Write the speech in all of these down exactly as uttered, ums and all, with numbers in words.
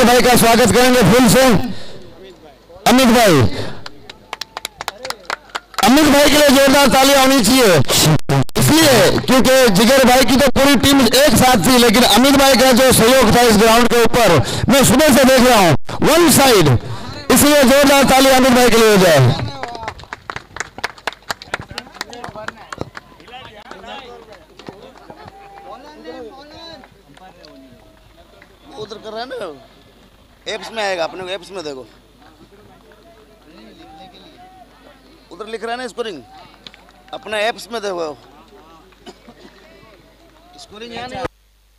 भाई का स्वागत करेंगे फूल से। अमित भाई, अमित भाई के लिए जोरदार तालियां होनी चाहिए, इसलिए क्योंकि जिगर भाई की तो पूरी टीम एक साथ थी, लेकिन अमित भाई का जो सहयोग था इस ग्राउंड के ऊपर मैं सुबह से देख रहा हूं वन साइड, इसलिए जोरदार तालियां अमित भाई के लिए हो जाए। उधर कर रहा है ना, एप्स में आएगा, अपने एप्स में देखो उधर लिख रहा है ना स्कोरिंग, अपना एप्स में देखो स्कोरिंग है ना।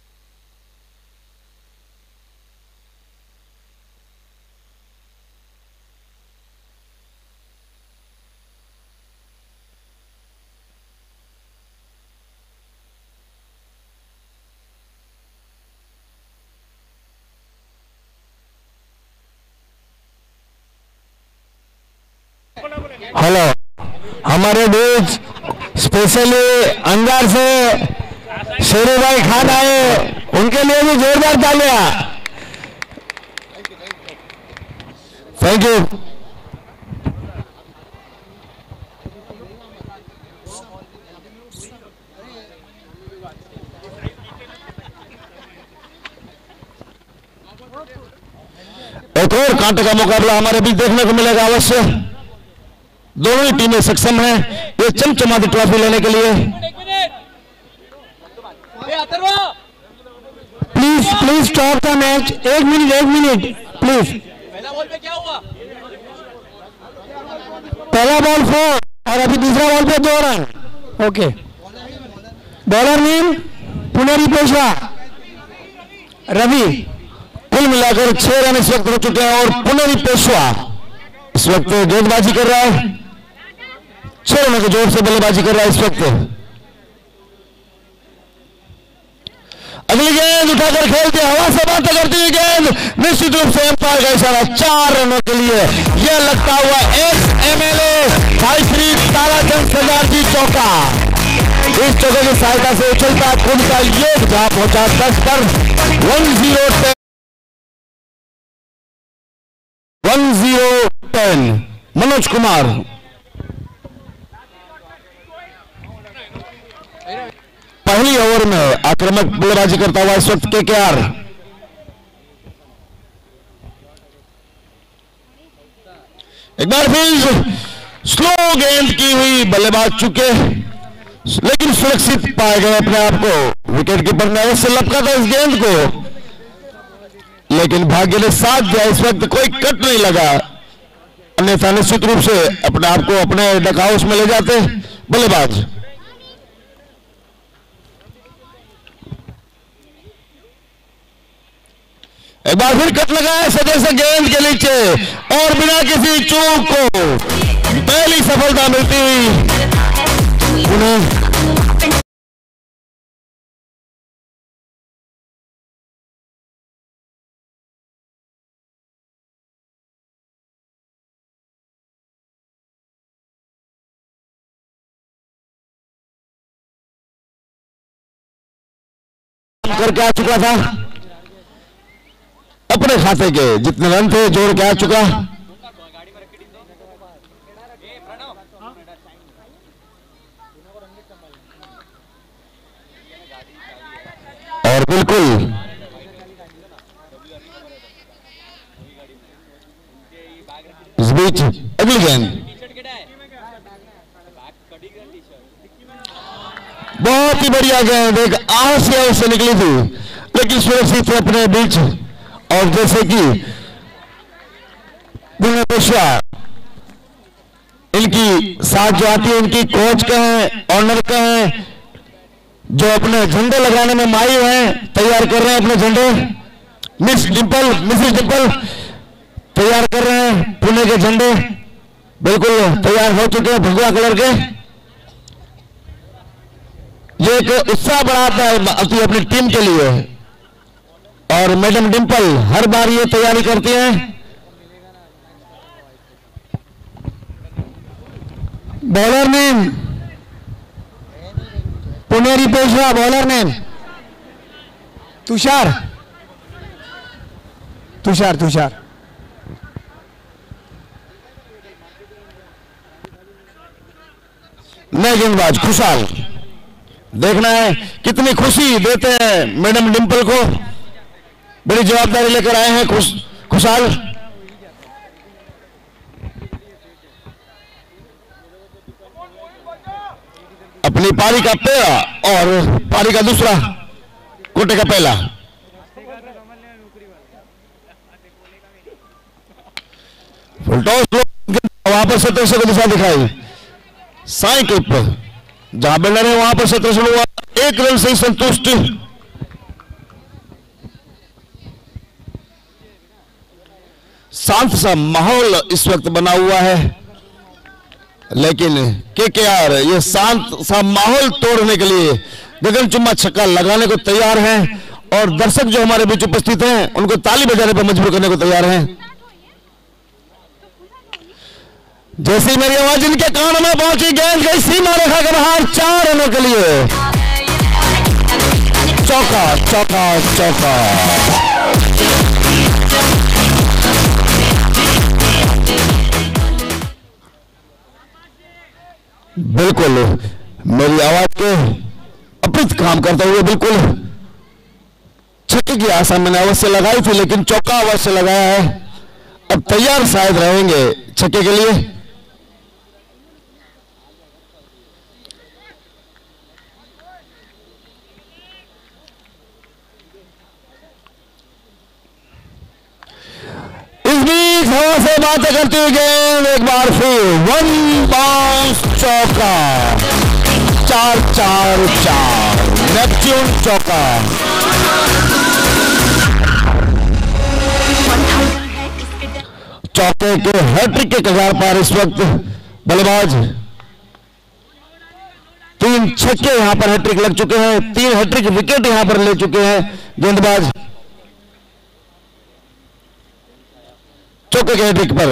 हेलो, हमारे बीच स्पेशली अंजार से शेरू भाई खान आए, उनके लिए भी जोरदार तालियां। Thank you. एक और कांटे का मुकाबला हमारे बीच देखने को मिलेगा अवश्य। दोनों ही टीमें सक्षम हैं ये चमचमाती ट्रॉफी लेने के लिए। Please please stop the match. एक मिनट एक मिनट प्लीज। पहला बॉल पे क्या हुआ? पहला बॉल फोर और अभी दूसरा बॉल पे दो run. Okay, bowler name Puneri Peshwa Ravi. कुल मिलाकर छह रन इस वक्त हो चुके हैं और पुनेरी पेशवा इस वक्त गेंदबाजी कर रहा है, छह रनों के जोर से बल्लेबाजी कर रहा है इस वक्त। अगली गेंद उठाकर खेलते हवा से बातें करती हुई गेंद, निश्चित रूप से एम्पायर का इशारा, चार रनों के लिए यह लगता हुआ एक्स एमएलए भाई श्री ताराचंद सरदार जी चौका। इस चौके की सहायता से उछलता कूदता योग जहां पहुंचा दस पर one zero ten one zero ten Manoj Kumar. पहली ओवर में आक्रामक बल्लेबाजी करता हुआ इस वक्त केकेआर। एक बार फिर स्लो गेंद की हुई बल्लेबाज चुके, लेकिन सुरक्षित पाए गए अपने आप को। विकेट कीपर ने अवश्य लपका था इस गेंद को, लेकिन भाग्य ने साथ दिया, इस वक्त कोई कट नहीं लगा, अन्यथा निश्चित रूप से अपने आप को अपने डक हाउस में ले जाते बल्लेबाज। एक बार फिर कट लगा है सदस्य से गेंद के नीचे और बिना किसी चूक को पहली सफलता मिलती हुई उन्हें करके आ चुका था, अपने खाते के जितने रन थे जोड़ के आ चुका। और बिल्कुल इस बीच अगली गेंद बहुत ही बढ़िया गेंद, एक आह से आह से निकली थी, लेकिन सुरक्षित अपने बीच। और जैसे कि पुणे पेशवा इनकी साथ जो आती है, इनकी कोच कहें ऑनर कहें, जो अपने झंडे लगाने में माहिर हैं, तैयार कर रहे हैं अपने झंडे। मिस डिंपल मिसिस डिंपल तैयार कर रहे हैं पुणे के झंडे, बिल्कुल तैयार हो चुके हैं भगवा कलर के। ये एक उत्साह बढ़ाता है अपनी अपनी टीम के लिए, और मैडम डिंपल हर बार ये तैयारी करती हैं। Bowler name Puneri Peshwa, bowler name Tushar Tushar Tushar नए गेंदबाज खुशहाल। देखना है कितनी खुशी देते हैं मैडम डिंपल को। बड़ी जवाबदारी लेकर आए हैं खुश खुशहाल। अपनी पारी का पहला और पारी का दूसरा, कोटे का पहला। फुल टॉस वहां पर सत्रह सौ को दिशा दिखाई। साई क्लिप जहां बैलर है वहां पर सत्रह सौ हुआ, एक रन से संतुष्ट। शांत सा माहौल इस वक्त बना हुआ है, लेकिन केकेआर ये शांत सा माहौल तोड़ने के लिए गगन चुम्मा छक्का लगाने को तैयार हैं और दर्शक जो हमारे बीच उपस्थित हैं उनको ताली बजाने पर मजबूर करने को तैयार हैं। जैसे मेरी आवाज इनके कान में पहुंची, गेंद गई सीमा रेखा के बाहर, चार रनों के लिए। चौका चौका चौका। बिल्कुल मेरी आवाज के अपित काम करते हुए बिल्कुल छक्के की आशा मैंने अवश्य लगाई थी, लेकिन चौका अवश्य लगाया है। अब तैयार शायद रहेंगे छक्के के लिए। इस बीच हवा से बातें करती हुई गेंद एक बार फिर वन बाउंस चौका। चार चार चार नेपच्यून चौका। चौके के हैट्रिक के कगार पर इस वक्त बल्लेबाज। तीन छक्के यहां पर हैट्रिक लग चुके हैं, तीन हैट्रिक विकेट यहां पर ले चुके हैं गेंदबाज चौके के हैट्रिक पर।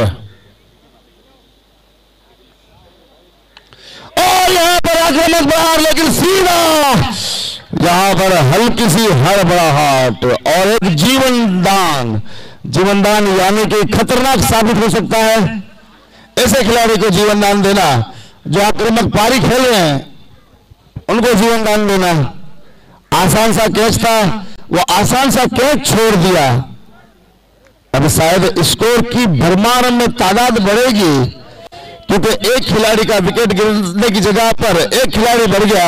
और यहां पर आक्रामक बाहर, लेकिन सीधा यहां पर हल्की सी हड़बड़ाहट और एक जीवन दान। जीवन दान यानी कि खतरनाक साबित हो सकता है ऐसे खिलाड़ी को जीवन दान देना जो आक्रामक पारी खेल रहे हैं, उनको जीवन दान देना। आसान सा कैच था, वो आसान सा कैच छोड़ दिया। अब शायद स्कोर की भरमार में तादाद बढ़ेगी, क्योंकि एक खिलाड़ी का विकेट गिरने की जगह पर एक खिलाड़ी बढ़ गया।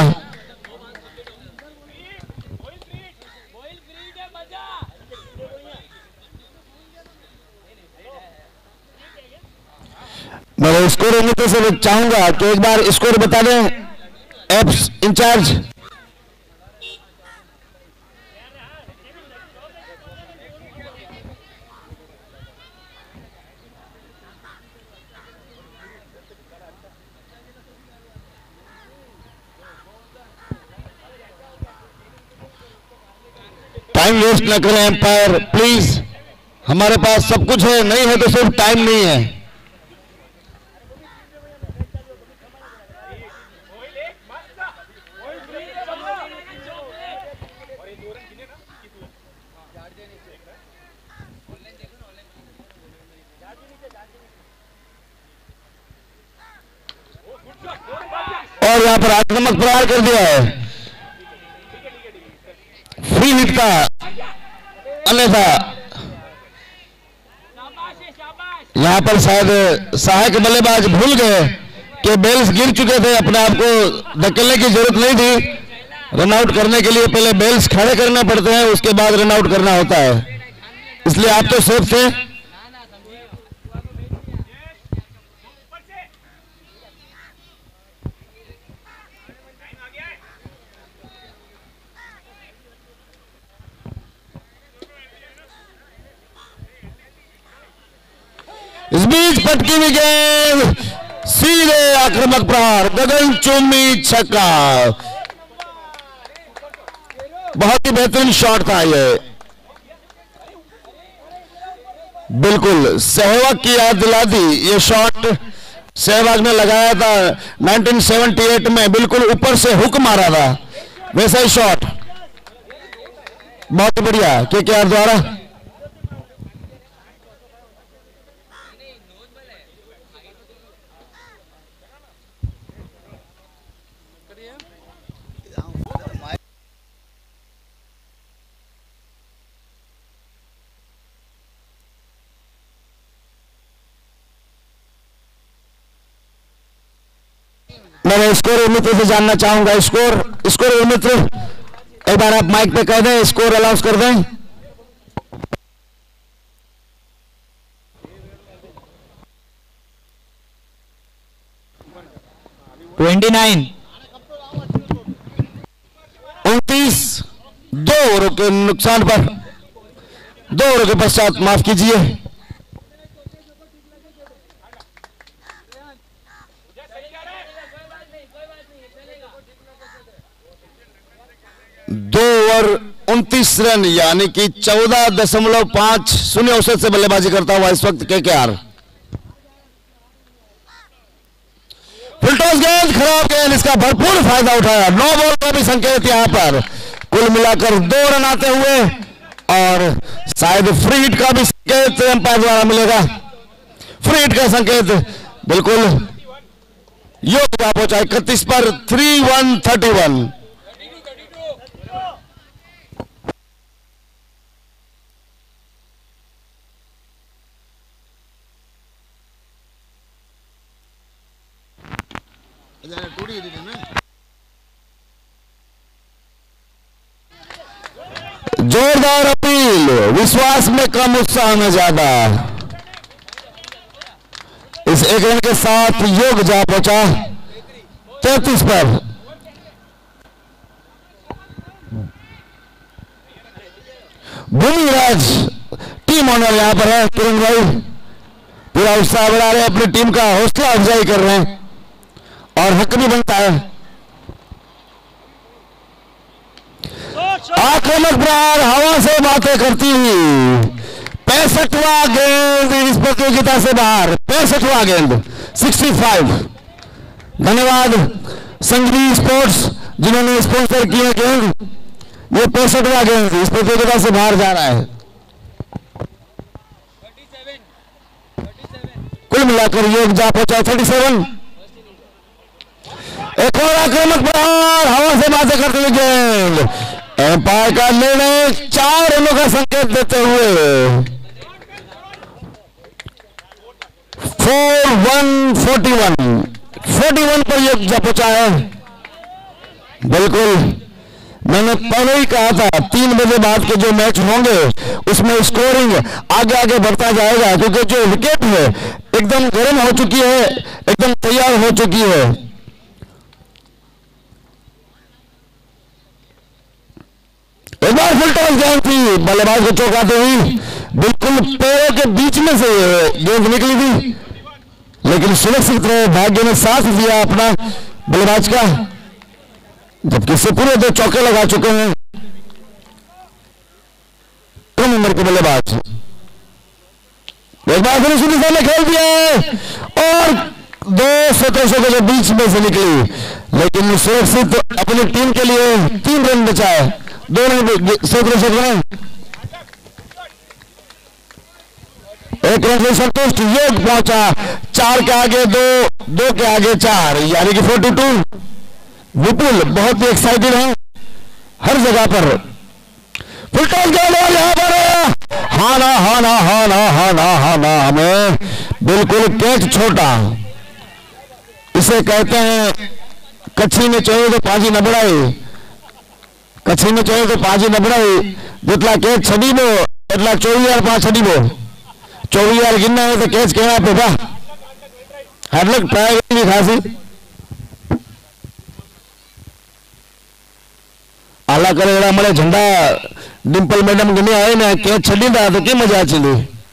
मैं स्कोर यूनिट से चाहूंगा कि एक बार स्कोर बता दें एप्स इंचार्ज। टाइम वेस्ट न करें एम्पायर प्लीज। हमारे पास सब कुछ है, नहीं है तो सिर्फ टाइम नहीं है। और यहां पर आक्रामक प्रहार कर दिया है, फ्री हिट का। अन्यथा यहां पर शायद सहायक बल्लेबाज भूल गए कि बेल्स गिर चुके थे, अपने आप को धकेलने की जरूरत नहीं थी। रन आउट करने के लिए पहले बेल्स खड़े करने पड़ते हैं, उसके बाद रन आउट करना होता है, इसलिए आप तो सेफ थे। इस बीच पटकी हुई गेंद, सीधे आक्रामक प्रहार, गगन चुम्बी छक्का। बहुत ही बेहतरीन शॉट था ये, बिल्कुल सहवाग की याद दिला दी। ये शॉट सहवाग ने लगाया था उन्नीस सौ अठहत्तर में, बिल्कुल ऊपर से हुक मारा था, वैसा ही शॉट। बहुत बढ़िया केकेआर द्वारा। मैं स्कोर मित्र से जानना चाहूंगा, स्कोर स्कोर मित्र एक बार आप माइक पे कह दें, स्कोर अनाउंस कर दें। ट्वेंटी नाइन उनतीस, दो ओवरों के नुकसान पर, दो ओवरों के पश्चात माफ कीजिए, दो ओवर उनतीस रन यानी कि चौदह दशमलव पांच शून्य औसत से बल्लेबाजी करता हुआ इस वक्त केकेआर। फुलटॉस गेंद, खराब गेंद, इसका भरपूर फायदा उठाया, नौ बॉल का भी संकेत यहां पर, कुल मिलाकर दो रन आते हुए और शायद फ्री हिट का भी संकेत अंपायर द्वारा मिलेगा। फ्री हिट का संकेत बिल्कुल योग जा पहुंचा इकतीस पर, थ्री वन थर्टी वन। जोरदार अपील, विश्वास में कम उत्साह में ज्यादा। इस एक रन के साथ योग जा पहुंचा तैतीस पर। भूमिराज टीम ऑनर यहां पर है, किरण भाई पूरा उत्साह बढ़ा रहे हैं, अपनी टीम का हौसला अफजाई कर रहे हैं और हक भी बनता है। आक्रामक प्रहार हवा से बातें करती हुई पैंसठवां गेंद इस प्रतियोगिता से बाहर, पैंसठवां गेंद पैंसठ। धन्यवाद संघवी स्पोर्ट्स जिन्होंने स्पॉन्सर किया गेंद, ये पैंसठवां गेंद इस प्रतियोगिता से बाहर जा रहा है। कुल मिलाकर योग जा पहुंचा सैंतीस। एक और आक्रामक प्रहार हवा से बातें करते हुए गेंद, एम्पायर का निर्णय चार रनों का संकेत देते हुए four one forty one forty one पर योग जा पहुंचा है। बिल्कुल मैंने पहले ही कहा था, तीन बजे बाद के जो मैच होंगे उसमें स्कोरिंग आगे आगे बढ़ता जाएगा, क्योंकि जो विकेट है एकदम गर्म हो चुकी है, एकदम तैयार हो चुकी है। एक बार फुल टॉस गेंद थी, बल्लेबाज को चौंकाते हुई बिल्कुल पैरों के बीच में से गेंद निकली थी, लेकिन सुरक्षित रहे, भाग्य ने साथ दिया अपना बल्लेबाज का, जबकि इससे पूरे दो चौके लगा चुके हैं दो नंबर के बल्लेबाज। एक बार फिर सुनीता ने खेल दिया और दो सत्रह के बीच में से निकली, लेकिन सुरक्षित अपनी टीम के लिए तीन रन बचाए, दो रन सत्रह सौ रन, एक रन से संतुष्ट, योग पहुंचा चार के आगे दो, दो के आगे चार, यानी कि फोर्टी टू। विपुल बहुत ही एक्साइटेड है हर जगह पर। फुल टॉस गेंद और यहां पर हाना हाना हाना हाना हाना हमें बिल्कुल कैच छोटा, इसे कहते हैं कच्छी में चढ़े तो पाजी न बढ़ाई, कच्छी में चढ़े तो पाजी न बढ़ाई, जितना कैच छड़ी बो इतना चौबीस हजार पांच छड़ी बो, चौबीस हजार गिनना है तो कैच कहना पे बा हर लोग पाएगी खासी आला करे हमारे झंडा डिंपल मैडम गिने आए ना कैच छड़ी था तो क्या मजा चली।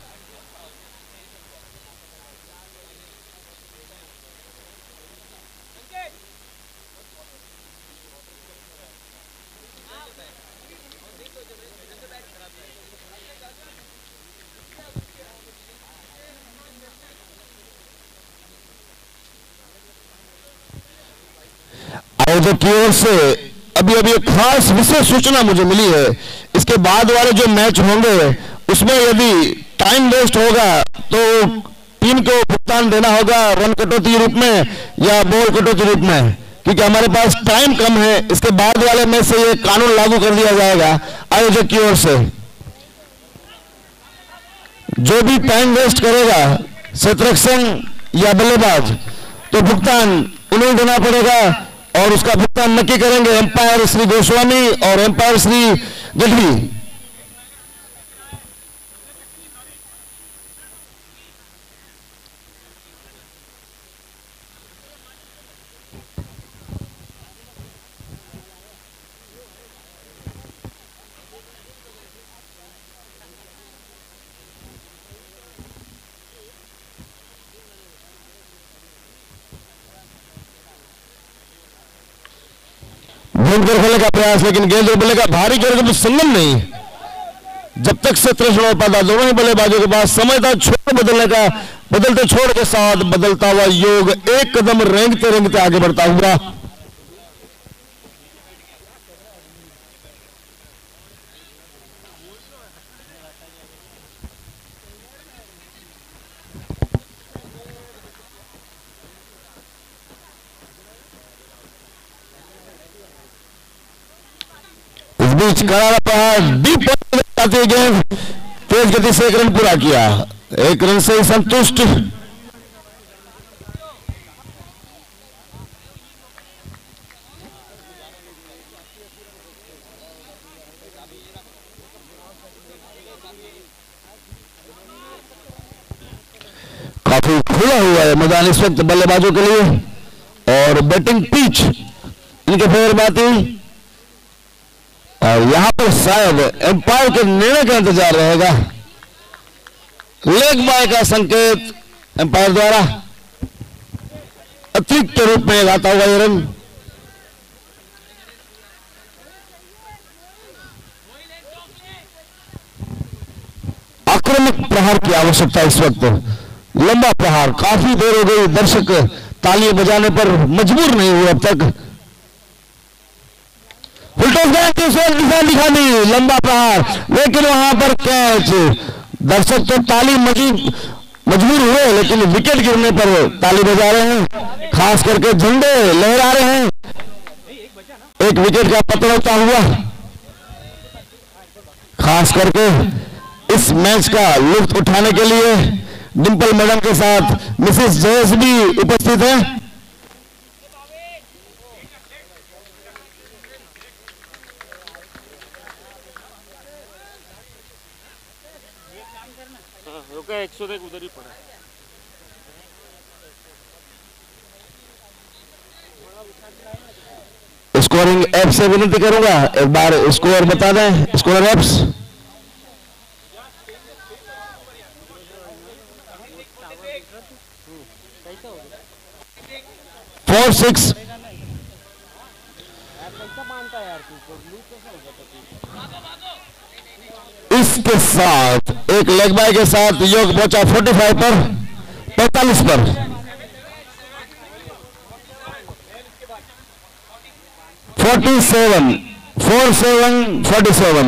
आयोजक की ओर से अभी अभी एक खास विशेष सूचना मुझे मिली है, इसके बाद वाले जो मैच होंगे उसमें यदि टाइम वेस्ट होगा तो टीम को भुगतान देना होगा रन कटौती के रूप में या बॉल कटौती के रूप में, क्योंकि हमारे पास टाइम कम है। इसके बाद वाले मैच से ये कानून लागू कर दिया जाएगा आयोजक की ओर से। जो भी टाइम वेस्ट करेगा क्षेत्ररक्षण या बल्लेबाज तो भुगतान उन्हें देना पड़ेगा और उसका भुगतान नक्की करेंगे एम्पायर श्री गोस्वामी और एम्पायर श्री गढ़वी। ढूंढ कर खेलने का प्रयास, लेकिन गेंद और बल्ले का भारी गेंद का कुछ संगम नहीं। जब तक से त्रिशण और पादा दोनों ही बल्लेबाजों के पास समय था छोड़ बदलने का, बदलते छोड़ के साथ बदलता हुआ योग एक कदम रेंगते रेंगते आगे बढ़ता हुआ। बीच करारा प्रहार डीप जाती है गेंद, तेज गति से एक रन पूरा किया, एक रन से ही संतुष्ट। काफी खुला हुआ है मैदान इस वक्त बल्लेबाजों के लिए और बैटिंग पिच इनके फेवर में आती है और यहां पर शायद एम्पायर के निर्णय का इंतजार रहेगा। लेग बाय का संकेत एम्पायर द्वारा अतिरिक्त के रूप में आता हुआ ये रन। आक्रामक प्रहार की आवश्यकता इस वक्त, लंबा प्रहार। काफी देर हो गई, दर्शक तालियां बजाने पर मजबूर नहीं हुए अब तक। निशान दिखानी, लंबा प्रहार, लेकिन वहां पर कैच। दर्शक तो ताली मजबूर हुए लेकिन विकेट गिरने पर ताली बजा रहे हैं, खास करके झंडे लहरा रहे हैं। एक विकेट का पतन होता हुआ, खास करके इस मैच का लुत्फ उठाने के लिए डिंपल मैडम के साथ मिसेस जयेश भी उपस्थित है। एक सौ एक उधर ही पड़ा। स्कोरिंग ऐप से विनती करूंगा एक बार स्कोर बता दें। स्कोर ऐप्स फोर सिक्स इसके साथ एक लेग बाय के साथ योग पहुंचा पैंतालीस पर पैंतालीस पर सैंतालीस फोर सेवन फोर्टी सेवन।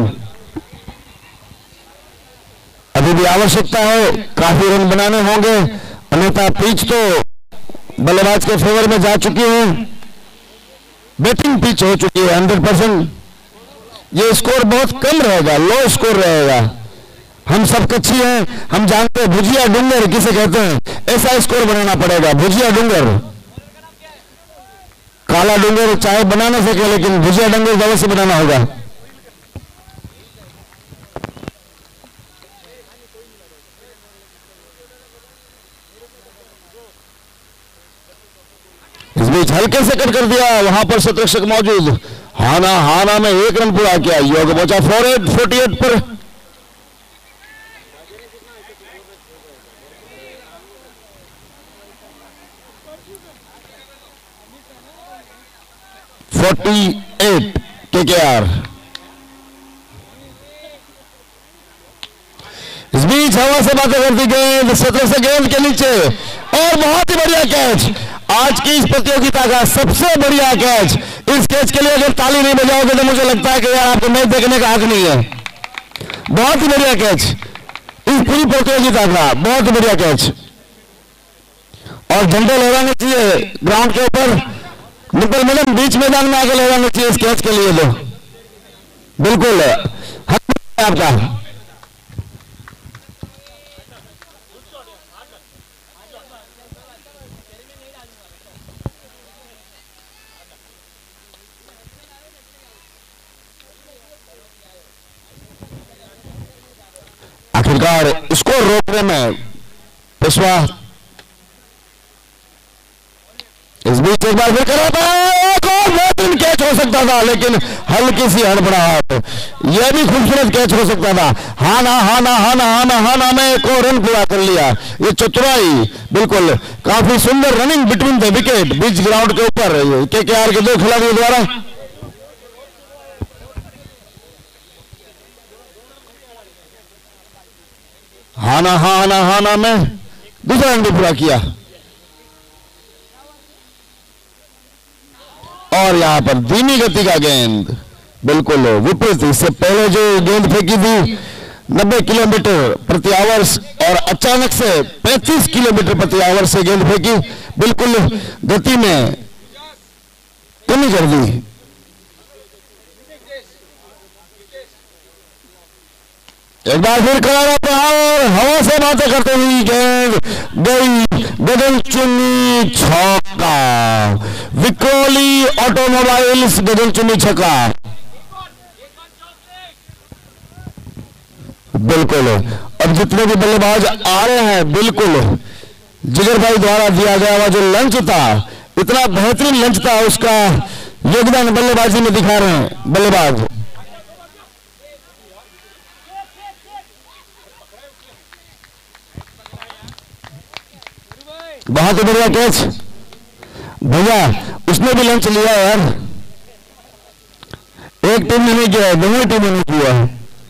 अभी भी आवश्यकता है, काफी रन बनाने होंगे, अन्यथा पिच तो बल्लेबाज के फेवर में जा चुकी है। बैटिंग पिच हो चुकी है हंड्रेड परसेंट। ये स्कोर बहुत कम रहेगा, लो स्कोर रहेगा। हम सब कच्ची हैं, हम जानते हैं भुजिया डूंगर किसे कहते हैं। ऐसा स्कोर बनाना पड़ेगा, भुजिया डूंगर। काला डूंगर चाहे बना ना सके लेकिन भुजिया डूंगर जरूर से बनाना होगा। इस बीच हल्के से कट कर दिया, वहां पर शतरक्षक मौजूद। हाना हाना में एक रन पूरा किया, योग पहुंचा फोर एट फोर्टी एट पर। Forty eight K K are. इस बीच हवा से बातें करती गेंद सत्रह से गेंद के नीचे और बहुत ही बढ़िया कैच। आज की इस प्रतियोगिता का सबसे बढ़िया कैच। इस कैच के लिए अगर ताली नहीं बजाओगे तो मुझे लगता है कि यार आपको मैच देखने का हक नहीं है। बहुत ही बढ़िया कैच इस पूरी प्रतियोगिता का, बहुत ही बढ़िया कैच। और झंडे लहराने चाहिए ग्राउंड के ऊपर। निकल मैडम बीच मैदान में आगे लहराने चाहिए इस कैच के लिए। तो बिल्कुल हक है आपका। और स्कोर रोकने में पेशवा। इस बीच एक बार फिर करा था, एक और बेहतरीन कैच हो सकता था लेकिन हल्की सी हड़बड़ाहट, यह भी खूबसूरत कैच हो सकता था। हाना हाना हाना हाना हाना में एक और रन पूरा कर लिया। ये चतुराई, बिल्कुल काफी सुंदर रनिंग बिटवीन द विकेट, बीच ग्राउंड के ऊपर केकेआर के दो खिलाड़ियों द्वारा। हाना हाना हाना में दूसरा रन भी पूरा किया और यहां पर धीमी गति का गेंद, बिल्कुल विपरीत। इससे पहले जो गेंद फेंकी थी नब्बे किलोमीटर प्रति आवर्स और अचानक से पैंतीस किलोमीटर प्रति आवर्स से गेंद फेंकी, बिल्कुल गति में कमी कर दी। एक बार फिर करारा प्रहार, हवा से बातें करते हुई गेंद गई गगनचुम्बी छक्का। विक्रोली ऑटोमोबाइल्स गगनचुम्बी छक्का। बिल्कुल अब जितने भी बल्लेबाज आ रहे हैं, बिल्कुल जिगर भाई द्वारा दिया गया हुआ जो लंच था, इतना बेहतरीन लंच था, उसका योगदान बल्लेबाजी में दिखा रहे हैं बल्लेबाज। बहुत ही बढ़िया कैच भैया, उसने भी लंच लिया यार, एक टीम ने नहीं किया है, दोनों टीमों ने किया है।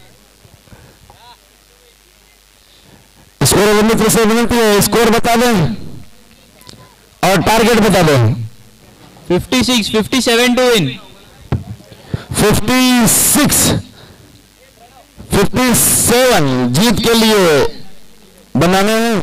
स्कोर मित्र से विनती है, स्कोर बता दें और टारगेट बता दें। Fifty six, fifty seven to win. Fifty six, fifty seven जीत के लिए बनाने हैं।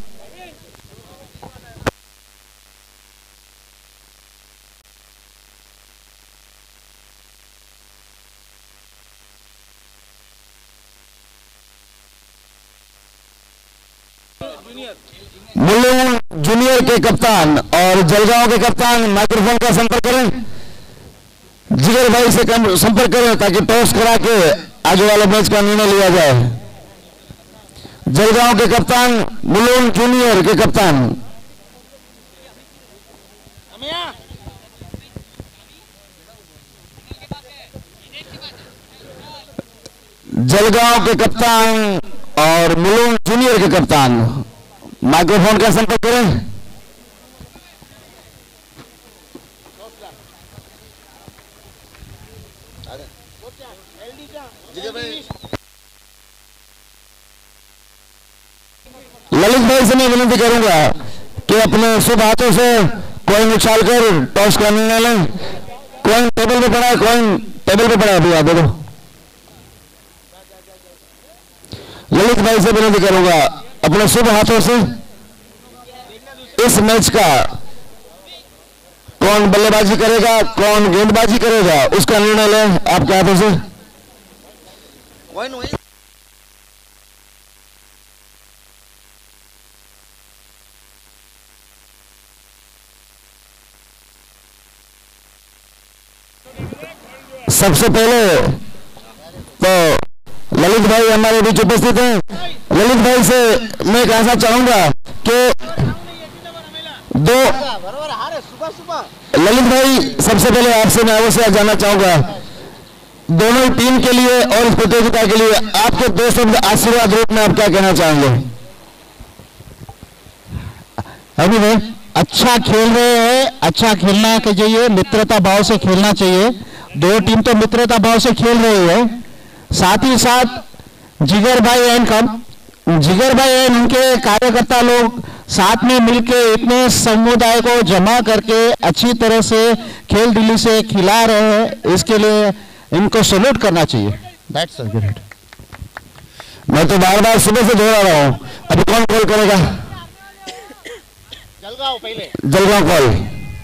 मुल्लू जूनियर के कप्तान और जलगांव के कप्तान माइक्रोफोन का संपर्क करें, जिगर भाई से संपर्क करें ताकि टॉस करा के आगे वाले मैच का निर्णय लिया जाए। जलगांव के कप्तान, मुल्लू जूनियर के कप्तान। जलगांव के कप्तान और मुल्लू जूनियर के कप्तान माइक्रोफोन का संपर्क करें। ललित भाई से मैं विनती करूंगा कि अपने शुभ हाथों से कोइन उछाल कर टॉस का निर्णय लें। कोइन टेबल पे पड़ा है, कोइन टेबल पे पड़ा है, अभी दे दो। ललित भाई से विनती करूंगा अपने शुभ हाथों से इस मैच का कौन बल्लेबाजी करेगा, कौन गेंदबाजी करेगा, उसका निर्णय लें आपके हाथों से। सबसे पहले तो ललित भाई हमारे बीच उपस्थित हैं। ललित भाई से मैं कहना चाहूंगा कि दो ललित भाई, सबसे पहले आपसे मैं अवश्य जानना चाहूंगा दोनों टीम के लिए और इस प्रतियोगिता के लिए आपके दो शब्द आशीर्वाद रूप में आप क्या कहना चाहेंगे? अभी भाई अच्छा खेल रहे हैं, अच्छा खेलना चाहिए, मित्रता भाव से खेलना चाहिए। दो टीम तो मित्रता भाव से खेल रही है, साथ ही साथ जिगर भाई एंड कम जिगर भाई एंड उनके कार्यकर्ता लोग साथ में मिलकर इतने समुदाय को जमा करके अच्छी तरह से खेल दिली से खिला रहे हैं, इसके लिए इनको सैल्यूट करना चाहिए। That's great. मैं तो बार बार सुबह से दोहरा रहा हूं, अभी कौन कॉल करेगा? जलगांव पहले। Jalgaon call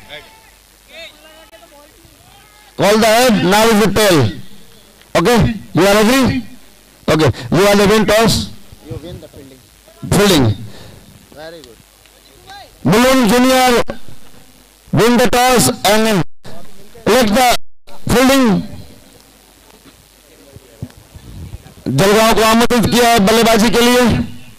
call the head, now is the tail. Okay, you are agree? Okay, you are the win toss, You win the fielding. Fielding. Very good. Mulund Junior win the toss and let the fielding. Jalgaon को आमंत्रित किया है बल्लेबाजी के लिए।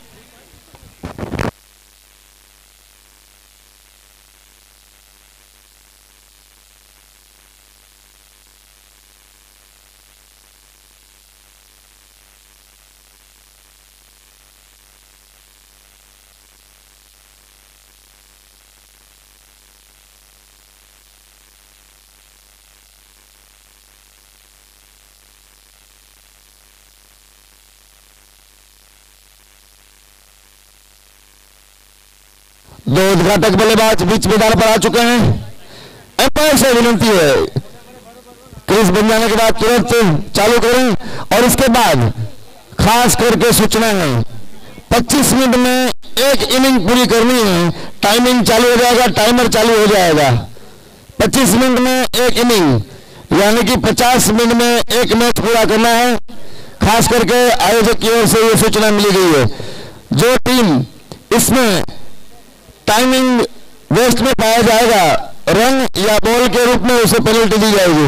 दो उद्घाटक बल्लेबाज बीच मैदान पर आ चुके हैं। एम्पायर से विनती है क्रीज बन जाने के बाद तुरंत चालू करें। और इसके बाद खास करके सूचना है पच्चीस मिनट में एक इनिंग पूरी करनी है। टाइमिंग चालू हो जाएगा, टाइमर चालू हो जाएगा। पच्चीस मिनट में एक इनिंग यानी कि पचास मिनट में एक मैच पूरा करना है। खास करके आयोजक की ओर से यह सूचना मिली गई है। जो टीम इसमें टाइमिंग वेस्ट में पाया जाएगा रन या बॉल के रूप में उसे पेनल्टी दी जाएगी।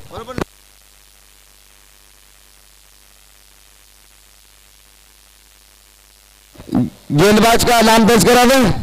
गेंदबाज का नाम दर्ज करा दें।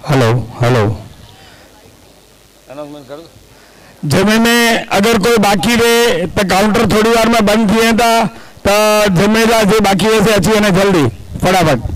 हेलो हेलो अनाउंसमेंट कर दो। जमे में अगर कोई बाकी रहे तो काउंटर थोड़ी बार में बंद किए था तो जमेला जो बाकी है से अच्छी है ना जल्दी फटाफट।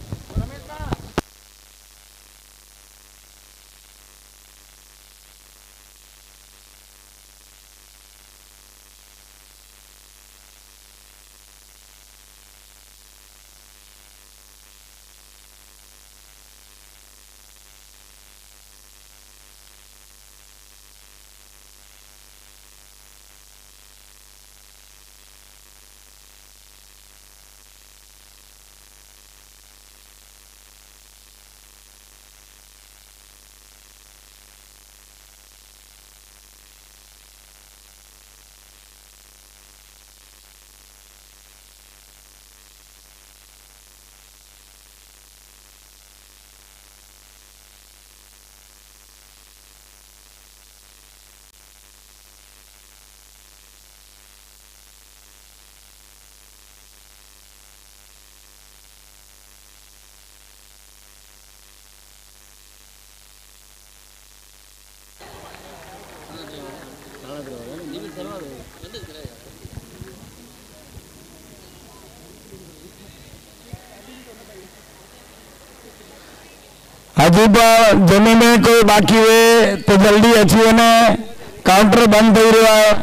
हजूबा जमे में कोई बाकी हुए तो जल्दी अच्छी है ना काउंटर बंद हो रहा है।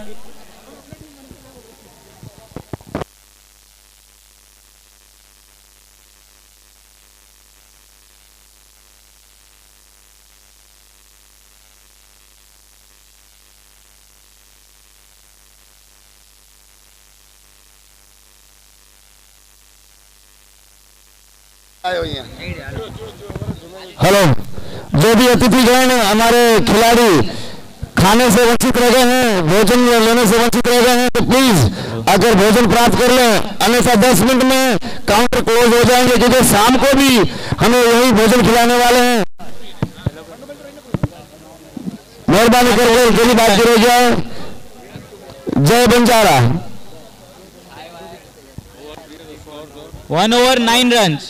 आए हुए हैं। हेलो, जो भी अतिथिगण हमारे खिलाड़ी खाने से वंचित रह गए हैं, भोजन लेने से वंचित रह गए हैं, तो प्लीज अगर भोजन प्राप्त कर लें, अन्यथा दस मिनट में काउंटर क्लोज हो जाएंगे, क्योंकि शाम को भी हमें यही भोजन खिलाने वाले हैं। मेहरबानी करके जो भी बात रह जाए। Jai Banjara. One over nine runs.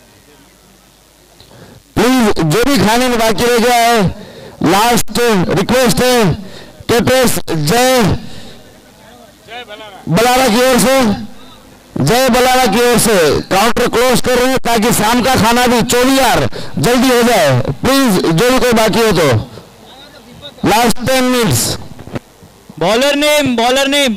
Please जो भी खाने में बाकी रह गया है, लास्ट रिक्वेस्ट है टेपेस जय बलारा की ओर से, जय बलारा की ओर से काउंटर क्लोज कर रहे हैं ताकि शाम का खाना भी चौबीस जल्दी हो जाए। प्लीज जो भी कोई बाकी हो तो last ten minutes. Bowler name, bowler name.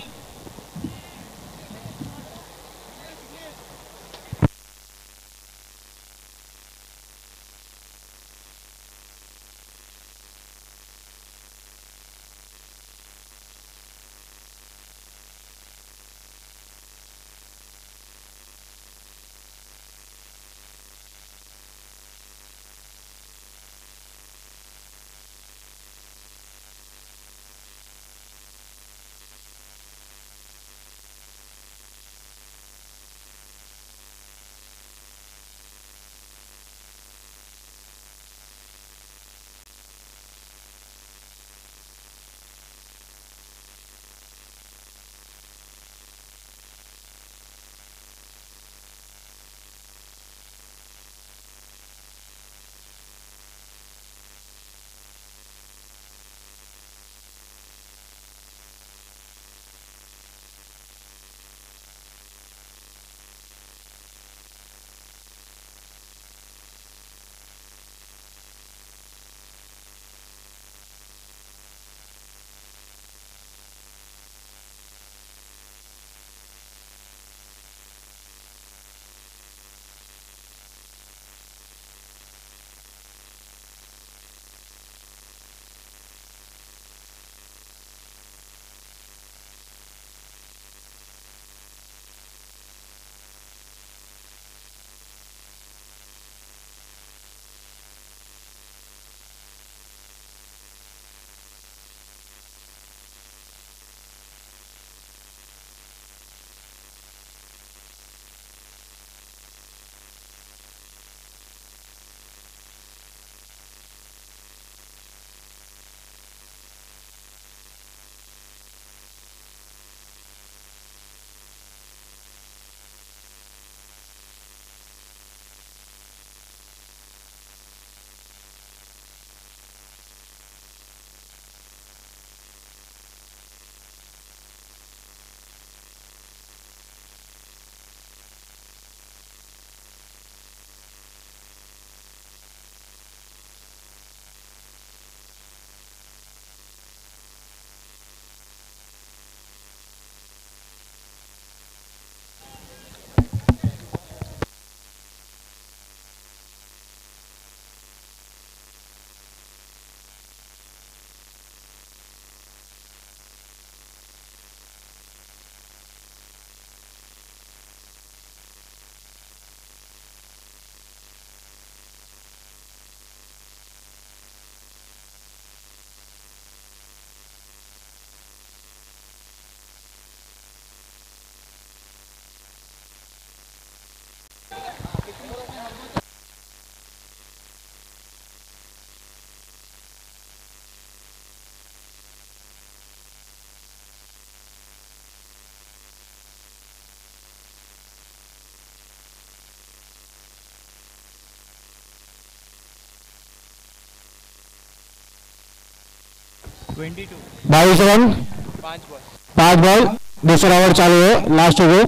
बाईस रन, पांच बॉल, दूसरा ओवर चालू है, लास्ट ओवर।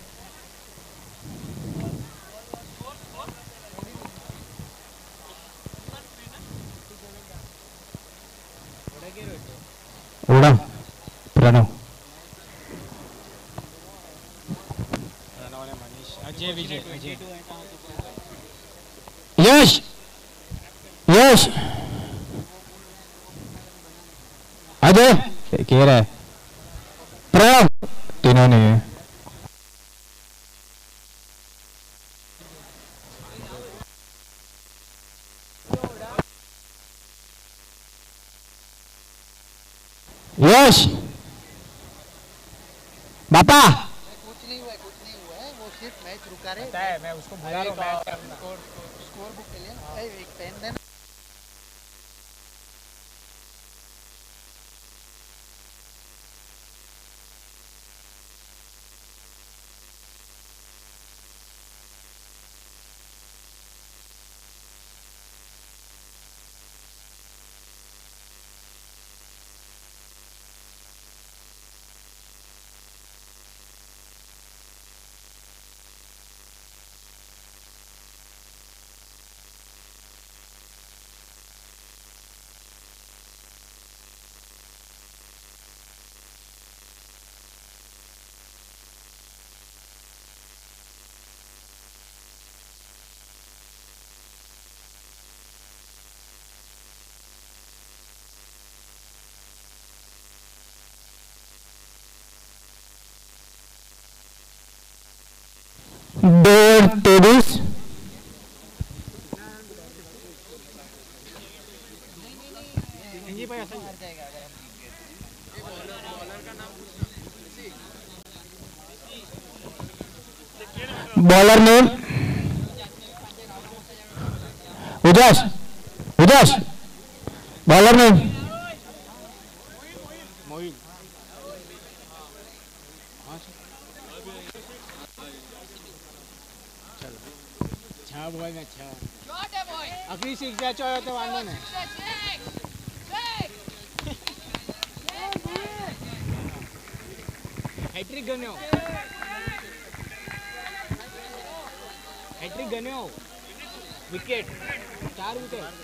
उड़ा प्रणव, यश यश अजय कह रहा है, प्रणव, तीनों नहीं है। यश बापा, कुछ नहीं हुआ है, कुछ नहीं हुआ है, वो सिर्फ मैच रुका रहे। मैं उसको बुला रहा हूं, स्कोर स्कोर बुक के लिए एक पेन देना। डेढ़ तेईस, bowler name Ujas, Ujas bowler name आखिरी सीख जा चाहे तो वांदो नहीं। हैट्रिक गन्यो, हैट्रिक गन्यो, विकेट, चार विकेट।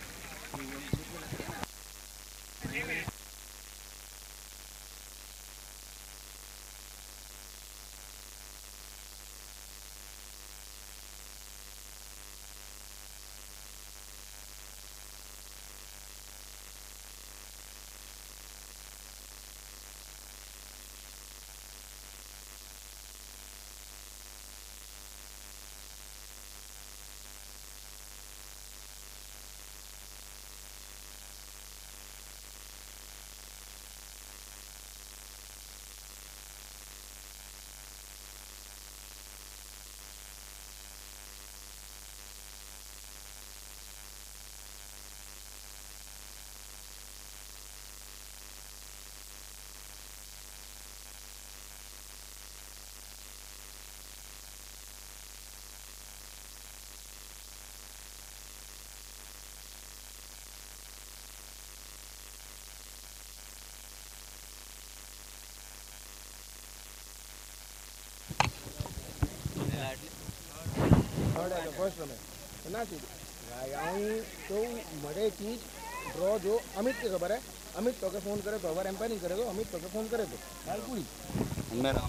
फर्स्ट रमे ना थी तो मरे चीज ड्रॉ जो अमित के खबर है, अमित तो के फोन करे तो ओवर एम्पायरिंग करे तो अमित तो के फोन करे तो बाल पूरी मेरा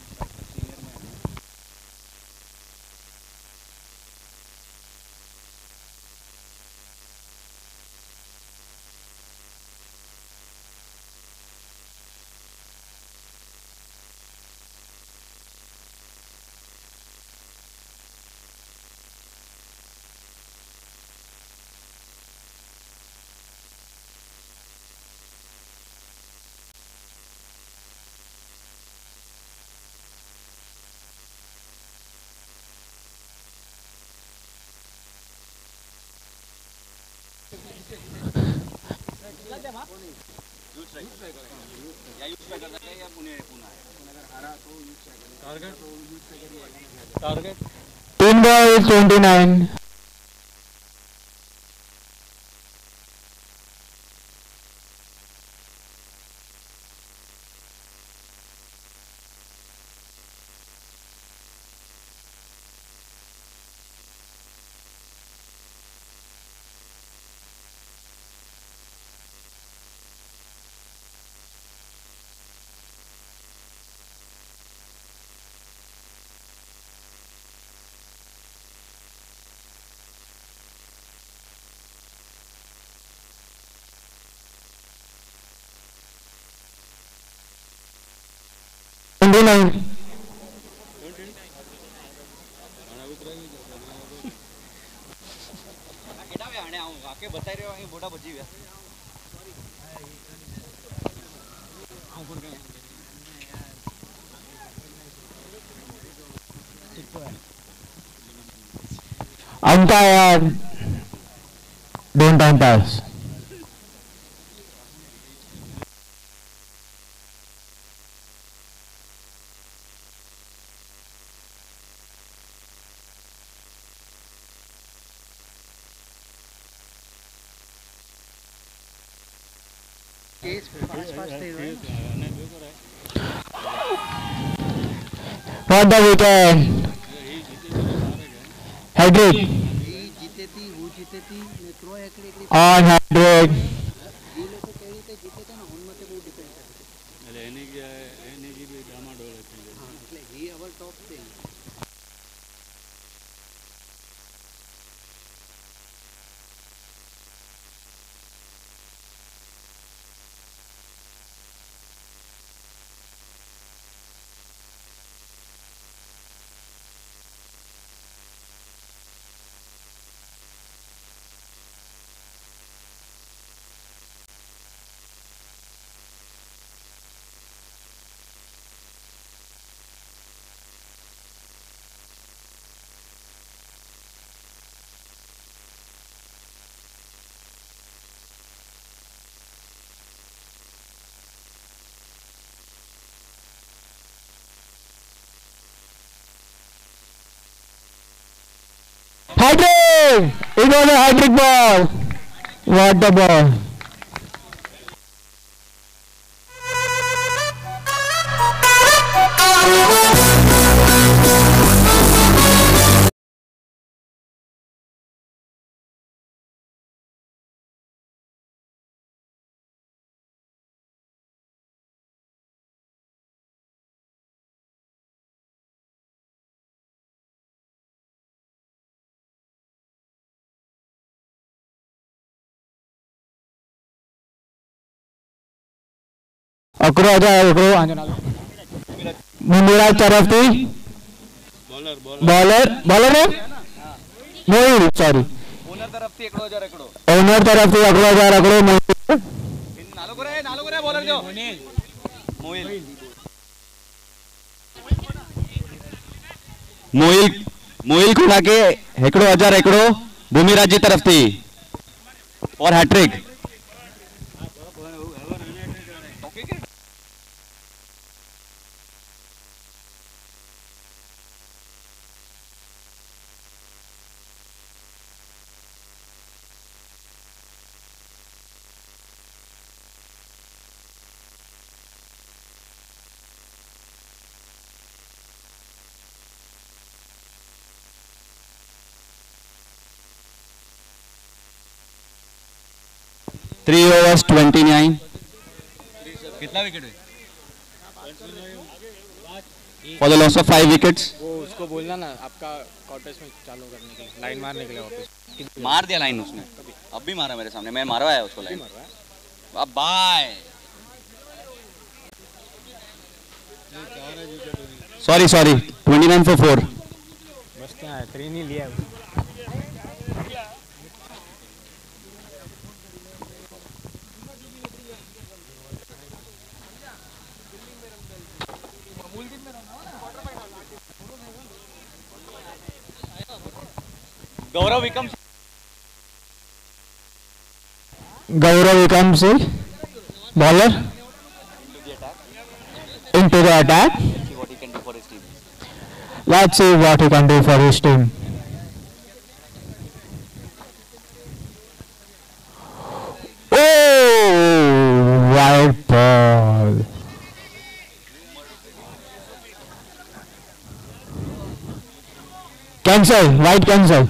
तीन ball twenty nine. Thirty nine umpire don't umpire case fast fast થઈ રહ્યો What the weekend? Hedrick એ જીતેતી હું જીતેતી ને થ્રો એકડી એકડી on Hedrick. એ લોકો કેવી રીતે જીતે છે ને ઓન માટે બહુ ડિપેન્ડ કરે છે એટલે એની કે એની જે બી ડામાડોળ થઈ જાય હા એટલે હી અવર ટોપ છે Hedrick! It was a Hedrick ball. What the ball? અકરો જાય અકરો મુંબઈ તરફથી બોલર બોલર બોલર ને મોહિલ સોરી ઓનર તરફથી એકડો હજાર એકડો ઓનર તરફથી અકરો હજાર અકરો મોહિલ નાલો કરે નાલો કરે બોલર જો મોહિલ મોહિલ મોહિલ ખુણા के એકડો હજાર એકડો ભૂમિરાજ जी तरफથી और hat trick three overs twenty nine कितना विकेट है for the loss of five wickets वो उसको बोलना ना आपका कॉर्टेज में चालू करने के लिए लाइन मारने के लिए वापस मार दिया लाइन उसने अब भी मारा मेरे सामने मैं मारवाया उसको लाइन अब bye sorry sorry twenty nine for four बस क्या है थ्री नहीं लिया Gaurav Vikam Gaurav Vikam Singh bowler into the attack. what he can do for his team Let's see what he can do for his team. Oh, wide ball. Cancel, wide cancel.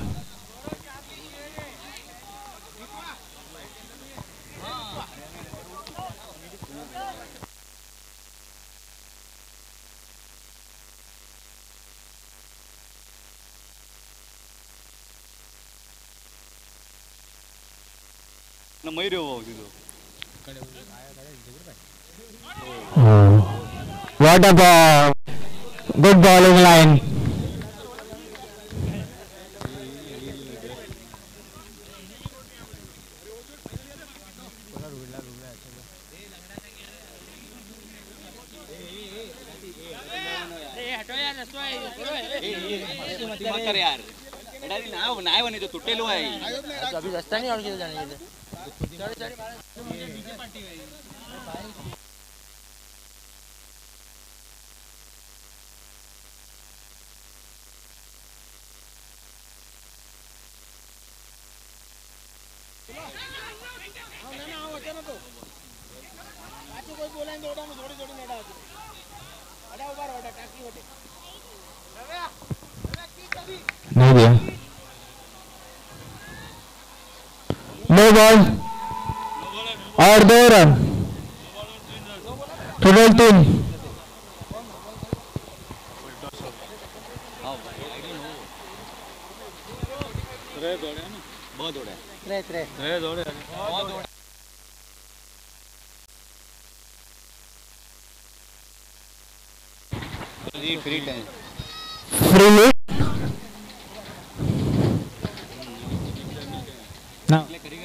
મરી રહ્યો કીધું Oh, what a ball. Good bowling line. मत कर यार एडा दी ना नाय बनी तो तुटेलो है अभी रास्ता नहीं और किधर जाने के लिए चल चल नहीं दिया। नो बॉल और दो रन, टोटल तीन। बहुत दौड़े त्रे त्रे त्रे दौड़े बहुत दौड़े जी फ्री टाइम फ्री ना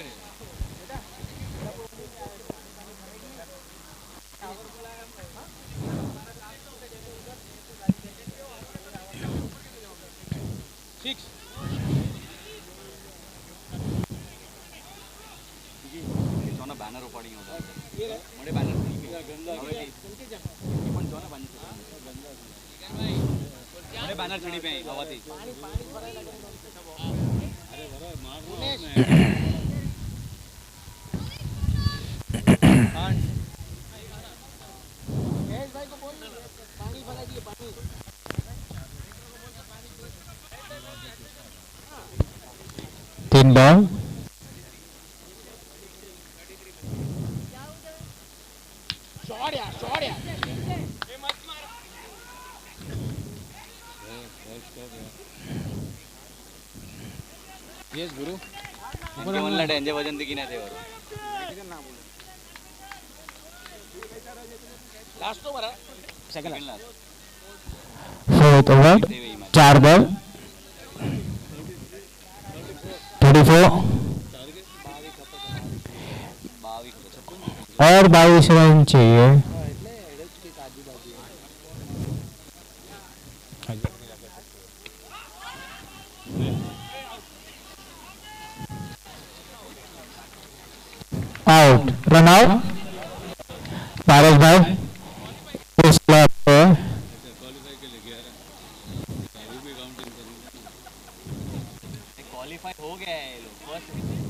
बैनर उपाड़ी होता है मोड़े बैनर पण जो ना मोड़े बैनर छड़ी पे हवा थी अरे बड़ा मार भाई को बोल पानी भरा दिए पानी तीन बॉल शॉट यार शॉट यार यस गुरु म्हणजे म्हणला डेंजर वजन दिकी नाही ते लास्ट ओवर है सेकंड लास्ट फोर्थ ओवर चार बॉल थर्टी फोर और बाईस रन चाहिए। Out, run out. पारस भाई उस क्लब पे क्वालीफाई हो गया है लोग फर्स्ट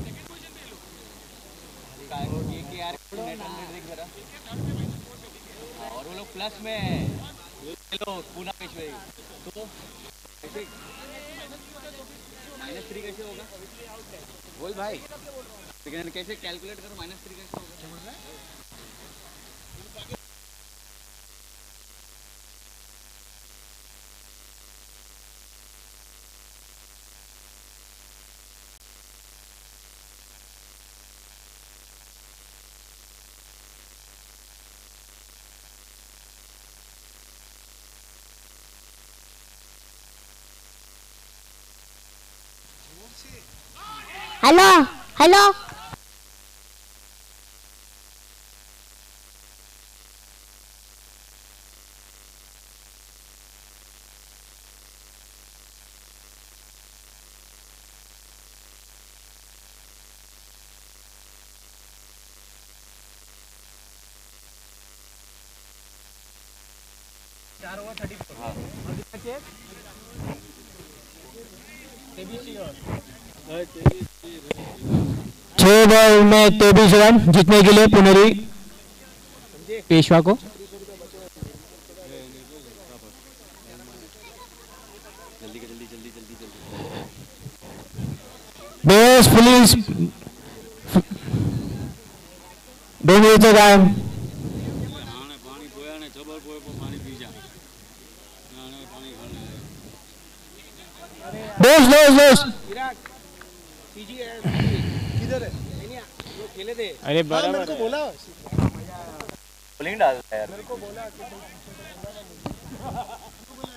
ये कि यार नेट हंड्रेड दिख जरा और वो लोग प्लस में है लो पूना पेशवे तो कैसे माइनस थ्री कैसे होगा बोल भाई लेकिन कैसे कैलकुलेट करो माइनस थ्री कैसे होगा हेलो हेलो चार ओवर थर्टी फोर छह बॉल में तेईस रन जीतने के लिए पुनेरी पेशवा को जल्दी जल्दी जल्दी जल्दी जल्दी बेस पुलिस दो मिनट टाइम पानी पोया ने जबर पोए को पानी पी जा नाने पानी खाने दोस्त दोस्त दोस्त विराट पीजी किधर है नहीं वो खेले थे अरे बराबर मेरे को बोला बॉलिंग डालता है यार मेरे को बोला कि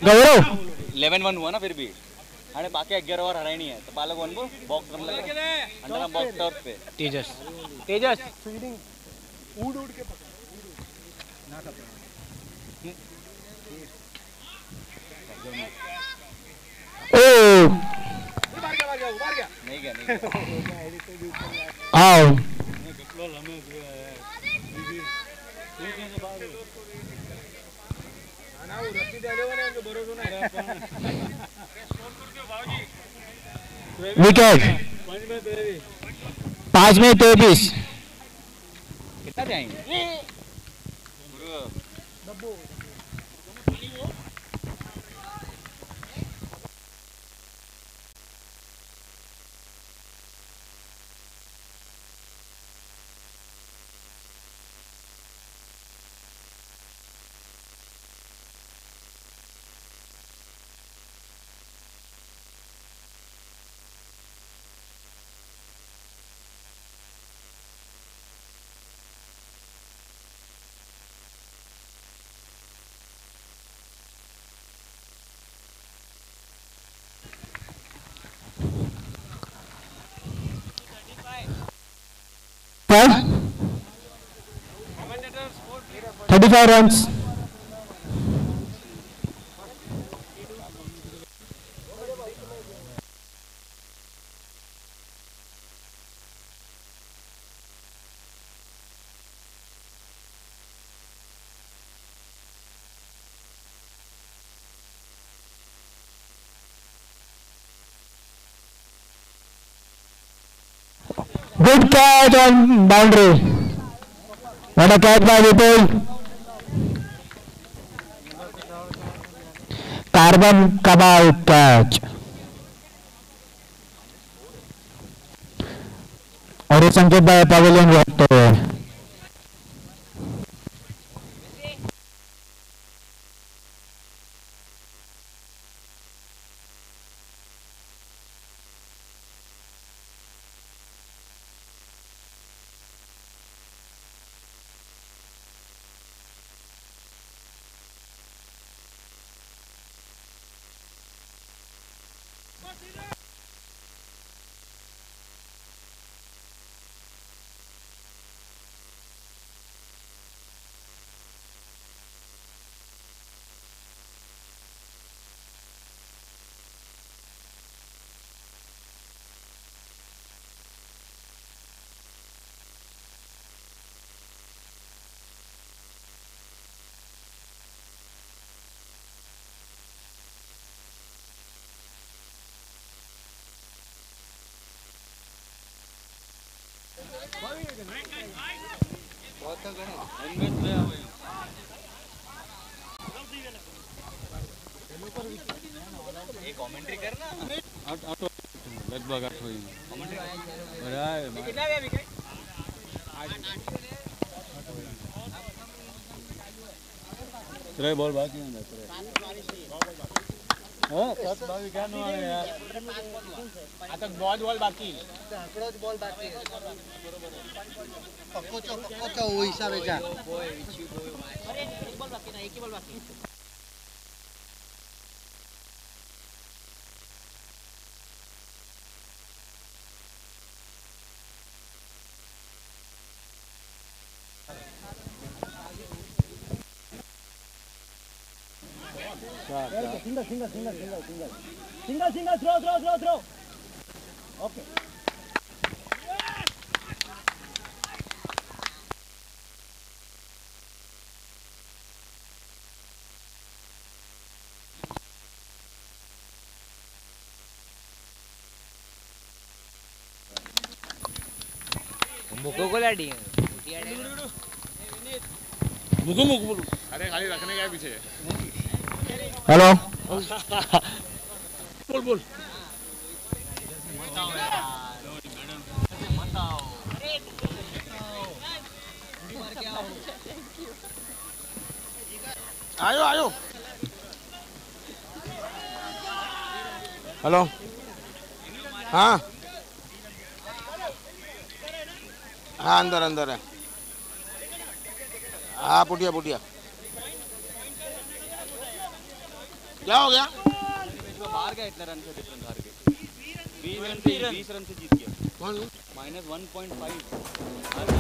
गौरव इलेवन वन हुआ ना फिर भी हाणे बाकी ग्यारह ओवर हराई नहीं है तो पालक वन बो बॉक्स रन लगे अंडर बॉक्स टर्फ पे तेजस तेजस फील्डिंग उड़ उड़ के ओ नहीं गया नहीं गया आओ विकेट पांच में तेईस कितना जाएंगे thirty five runs Good catch on boundary. What a catch by Vipul. Carbon Kabal catch. और ये संकेत भाई पवेलियन रखते हुए कमेंट्री करना लगभग आठ हुई तेरे बॉल बाकी है हां सात बाकी क्या नो है यार आता बहुत बॉल बाकी आंकड़ो ज बॉल बाकी है पक्को चो पक्को चो वो हिसाबे जा अरे एक बॉल बाकी ना एक ही बॉल बाकी single single single single single single single throw throw throw throw okay मुको को लाडी मुको मुको बोलो अरे खाली रखने का पीछे हेलो बोल बोल आयो आयो हेलो हाँ हाँ अंदर अंदर है हाँ पुटिया पुटिया क्या हो गया? बाहर गया इतना रन से डिफरेंस हार के बीस रन से बीस रन से जीत गया कौन? Minus one point five.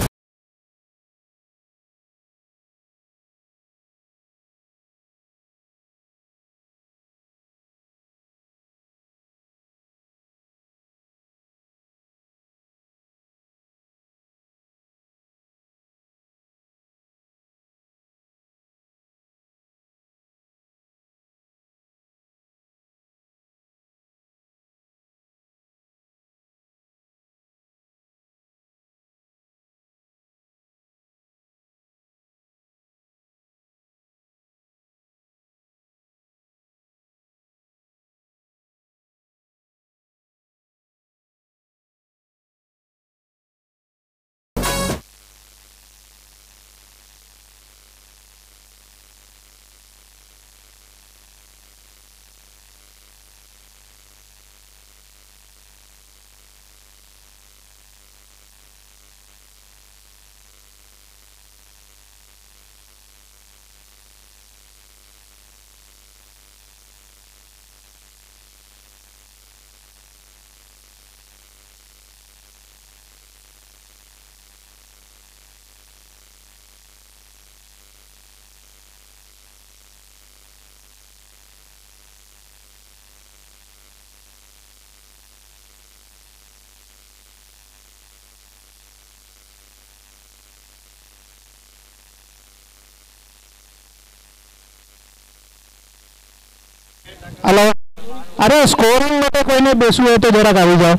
Hello, अरे स्कोरिंग में तो कोई नहीं बेसू है तो जरा આવી जाओ।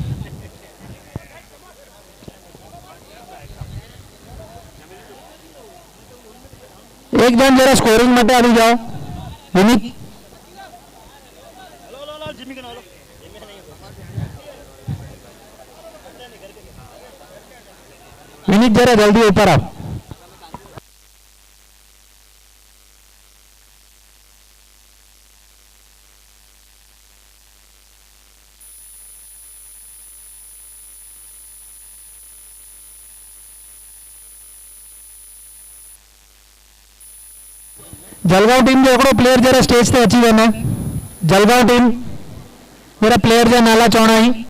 एक जन जरा स्कोरिंग में આવી जाओ। विनीत विनीत जरा जल्दी ऊपर आओ। जलगांव टीम जो एकड़ो प्लेयर जरा स्टेज से अची वने। जलगांव टीम जरा प्लेयर जो नाला चौणाई।